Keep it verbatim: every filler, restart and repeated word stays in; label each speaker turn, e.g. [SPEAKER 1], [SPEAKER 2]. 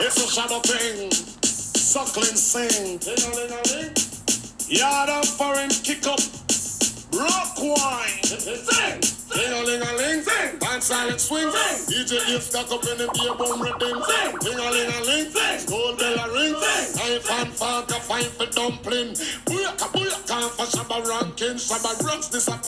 [SPEAKER 1] It's a shadow thing. Suckling sing. Yard of foreign kick up. Rock wine. Sing. Ding-a-ling-a-ling. Sing. Dance silent swing. Sing. D J Dave stuck up in the beer bum rhythm. Sing. Ding-a-ling-a-ling. Sing. Gold bell a ring. Sing. Knife and fork a fine for dumpling. Booyaka, booyaka, for Shabba ranking. Shabba rocks this up.